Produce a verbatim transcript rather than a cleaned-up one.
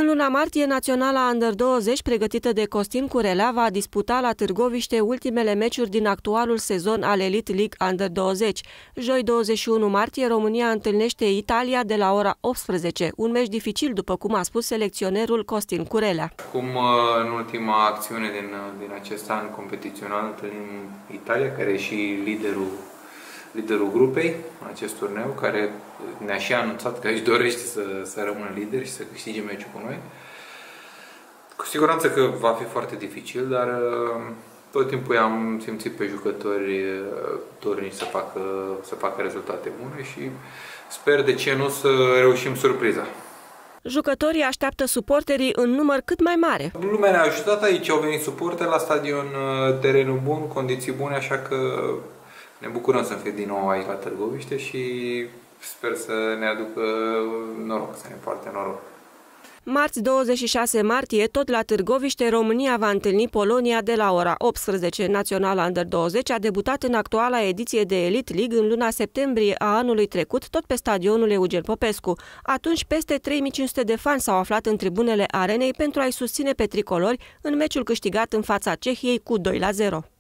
În luna martie, Naționala Under douăzeci, pregătită de Costin Curelea, va disputa la Târgoviște ultimele meciuri din actualul sezon al Elite League Under douăzeci. Joi douăzeci și unu martie, România întâlnește Italia de la ora optsprezece. Un meci dificil, după cum a spus selecționerul Costin Curelea. Cum în ultima acțiune din, din acest an competițional întâlnim Italia, care e și liderul liderul grupei acest turneu, care ne-a și anunțat că își dorește să, să rămână lider și să câștige meciul cu noi. Cu siguranță că va fi foarte dificil, dar tot timpul i-am simțit pe jucători dornici să facă, să facă rezultate bune și sper de ce nu să reușim surpriza. Jucătorii așteaptă suporterii în număr cât mai mare. Lumea ne-a ajutat aici, au venit suporteri la stadion, terenul bun, condiții bune, așa că ne bucurăm să fim din nou aici la Târgoviște și sper să ne aducă noroc, să ne poarte noroc. Marți douăzeci și șase martie, tot la Târgoviște, România va întâlni Polonia de la ora optsprezece. Naționala Under douăzeci a debutat în actuala ediție de Elite League în luna septembrie a anului trecut, tot pe stadionul Eugen Popescu. Atunci, peste trei mii cinci sute de fani s-au aflat în tribunele arenei pentru a-i susține pe tricolori în meciul câștigat în fața Cehiei cu doi la zero.